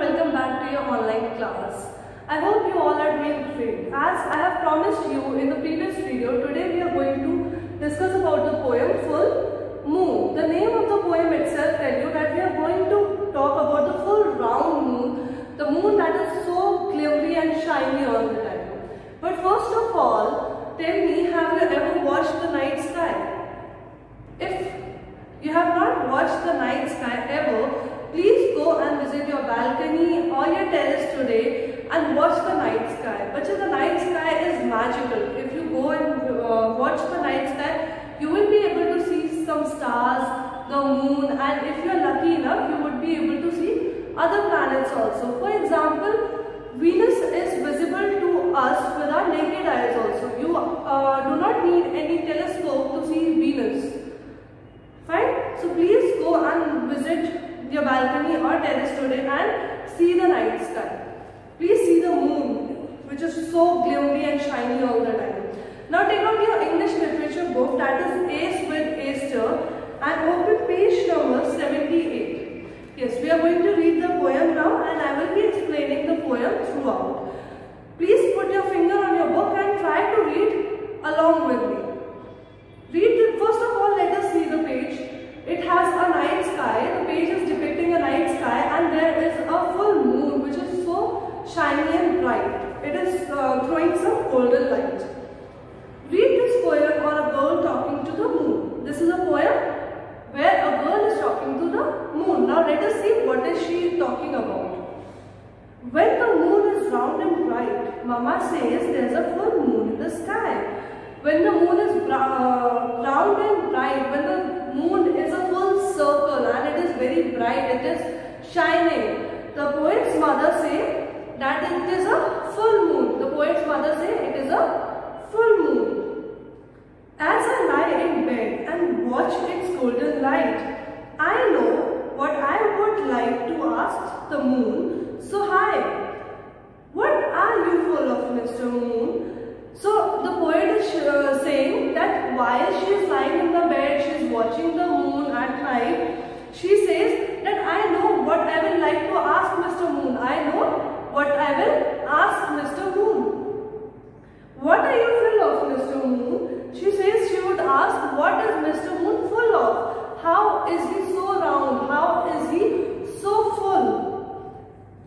welcome back to your online class. I hope you all are doing great. As I have promised you in the previous video, today we are going to discuss about the poem Full Moon. The name of the poem itself tells you that we are going to talk about the full round moon, the moon that is so glittery and shiny all the time. But first of all, tell me, have you ever watched the night sky? If you have not watched the night sky ever, please go and visit your balcony or your terrace today and watch the night sky. But the night sky is magical. If you go and watch the night sky, you will be able to see some stars, the moon, and if you are lucky enough, you would be able to see other planets also. For example, Venus is visible to us with our naked eyes also. You do not need any telescope to see Venus. Fine? So please go and visit your balcony or terrace today and see the night sky. Please see the moon, which is so glittery and shiny all the time. Now take out your English literature book, that is Ace with Aster, and open page number 78. Yes, we are going to read the poem now and I will be explaining the poem throughout. Please put your finger on your book and try to read along with me. First of all, let us see the page. It has a night sky. The page is depicting a night sky and there is a full moon which is so shiny and bright. It is throwing some golden light. Read this poem on a girl talking to the moon. This is a poem where a girl is talking to the moon. Now let us see what is she talking about. When the moon is round and bright, Mama says there is a full moon in the sky. When the moon is round and bright, when the moon is a full circle and it is very bright, it is shining. The poet's mother say that it is a full moon. The poet's mother say it is a full moon. As I lie in bed and watch its golden light, I know what I would like to ask the moon. So hi, what are you full of, Mr. Moon? So the poet is saying that while she is lying in the bed, she is watching the moon at night, she says that I know what I will like to ask Mr. Moon. I know what I will ask Mr. Moon. What are you full of, Mr. Moon? She says she would ask, what is Mr. Moon full of? How is he so round? How is he so full?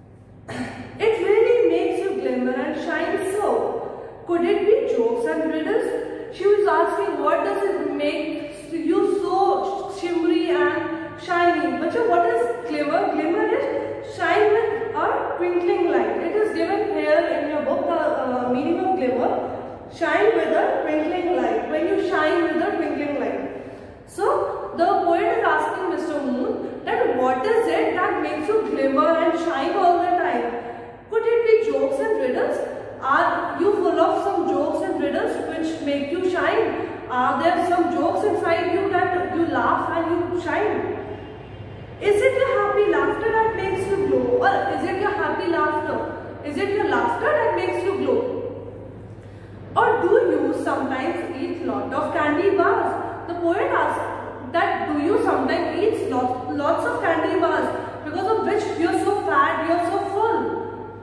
It really makes you glimmer and shine so. Could it be jokes and riddles? She was asking, what does it make you so shimmery and shiny? But what is glimmer? Glimmer is shine with a twinkling light. It is given here in your book, the meaning of glimmer. Shine with a twinkling light. When you shine with a twinkling light. So the poet is asking Mr. Moon that what is it that makes you glimmer and shine all the time? Could it be jokes and riddles? Are you full of some jokes and riddles which make you shine? Are there some jokes inside you that you laugh and you shine? Is it your happy laughter that makes you glow? Or is it your happy laughter? Is it your laughter that makes you glow? Or do you sometimes eat lot of candy bars? The poet asks that do you sometimes eat lots of candy bars because of which you are so fat, you are so full?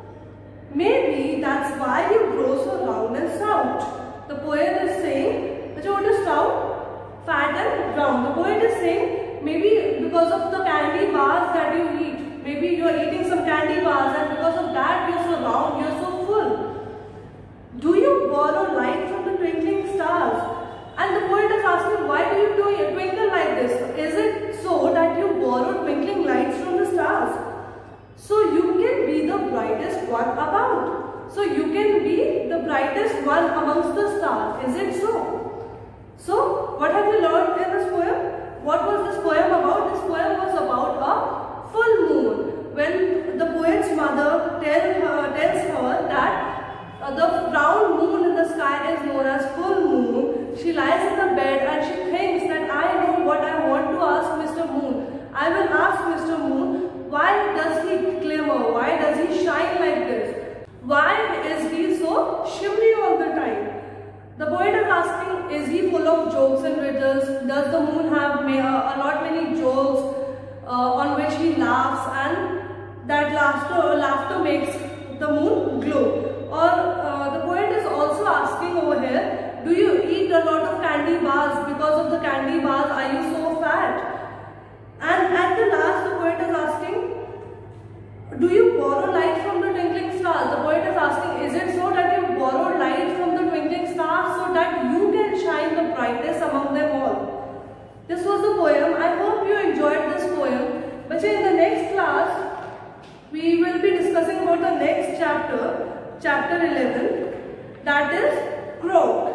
Maybe that's why you grow so round and stout. The poet is saying, what is stout? Fat and round. The poet is saying, maybe because of the candy bars that you eat. Maybe you are eating some candy bars and because of that you are so round, you are so full. Do you borrow light from the twinkling stars? And the poet is asking, why do you twinkle like this? Is it so that you borrow twinkling lights from the stars? So you can be the brightest one about. So you can be the brightest one amongst the stars. Is it so? So what have you learned in this poem? What was this poem about? This poem was about a full moon. When the poet's mother tells her that the round moon in the sky is known as full moon, she lies in the bed and she thinks that I know what I want to ask Mr. Moon. I will ask Mr. Moon, why does he glimmer? Why does he shine like this? Why is he so shimmery all the time? The poet is asking, is he full of jokes and riddles? Does the moon have a lot many jokes on which he laughs and that laughter makes the moon glow. Or the poet is also asking over here, do you eat a lot of candy bars? Because of the candy bars, are you so fat? And at the last, the poet is asking, do you borrow light from the twinkling stars? The poet is asking, is it so that you borrow light from the twinkling stars so that you can shine the brightest among them all? This was the poem. I hope you enjoyed this poem. But in the next class, we will be discussing about the next chapter, chapter 11, that is Croak.